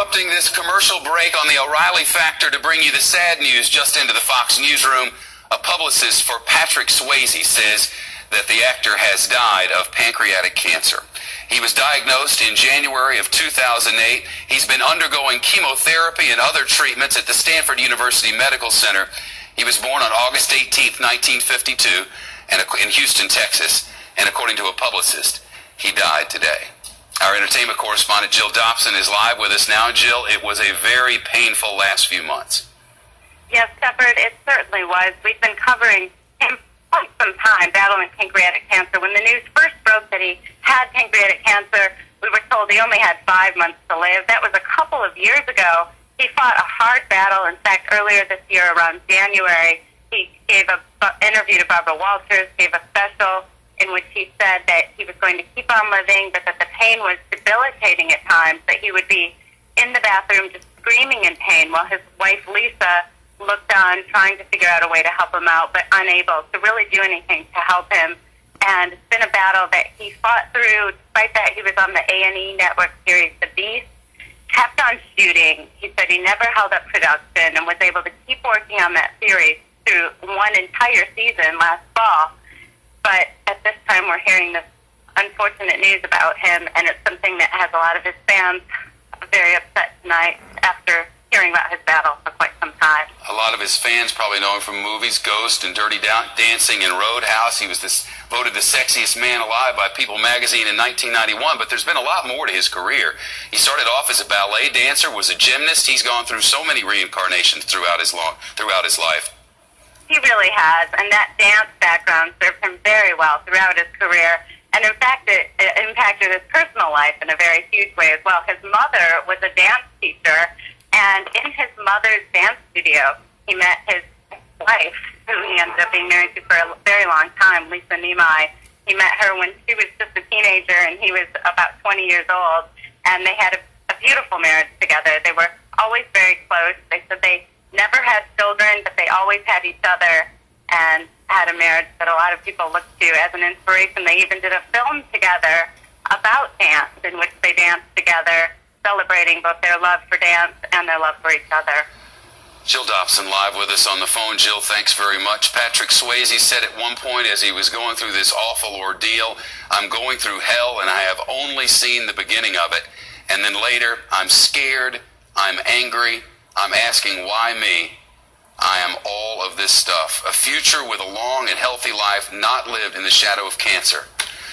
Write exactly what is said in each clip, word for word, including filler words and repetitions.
interrupting this commercial break on the O'Reilly Factor to bring you the sad news just into the Fox newsroom. A publicist for Patrick Swayze says that the actor has died of pancreatic cancer. He was diagnosed in January of two thousand eight. He's been undergoing chemotherapy and other treatments at the Stanford University Medical Center. He was born on August eighteenth, nineteen fifty-two, and in Houston, Texas, and according to a publicist, he died today. Our entertainment correspondent, Jill Dobson, is live with us now. Jill, it was a very painful last few months. Yes, Shepard, it certainly was. We've been covering him quite some time, battling pancreatic cancer. When the news first broke that he had pancreatic cancer, we were told he only had five months to live. That was a couple of years ago. He fought a hard battle. In fact, earlier this year, around January, he gave an interview to Barbara Walters, gave a special in which he said that he was going to keep on living, but that the pain was debilitating at times, that he would be in the bathroom just screaming in pain while his wife, Lisa, looked on, trying to figure out a way to help him out, but unable to really do anything to help him. And it's been a battle that he fought through. Despite that, he was on the A and E network series, The Beast, kept on shooting. He said he never held up production and was able to keep working on that series through one entire season last fall. But at this time, we're hearing this unfortunate news about him, and it's something that has a lot of his fans very upset tonight after hearing about his battle for quite some time. A lot of his fans probably know him from movies, Ghost and Dirty Dancing and Roadhouse. He was this, voted the sexiest man alive by People magazine in nineteen ninety-one, but there's been a lot more to his career. He started off as a ballet dancer, was a gymnast. He's gone through so many reincarnations throughout his long, throughout his life. He really has, and that dance background served him very well throughout his career. And in fact, it, it impacted his personal life in a very huge way as well. His mother was a dance teacher, and in his mother's dance studio, he met his wife, who he ended up being married to for a very long time, Lisa Nemai. He met her when she was just a teenager, and he was about twenty years old, and they had a, a beautiful marriage together. They were always very close. They said they never had children, but they always had each other and had a marriage that a lot of people looked to as an inspiration. They even did a film together about dance in which they danced together, celebrating both their love for dance and their love for each other. Jill Dobson live with us on the phone. Jill, thanks very much. Patrick Swayze said at one point as he was going through this awful ordeal, I'm going through hell and I have only seen the beginning of it. And then later, I'm scared, I'm angry, I'm asking why me? I am all of this stuff. A future with a long and healthy life not lived in the shadow of cancer.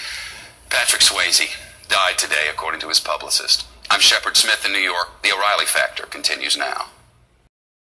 Patrick Swayze died today, according to his publicist. I'm Shepard Smith in New York. The O'Reilly Factor continues now.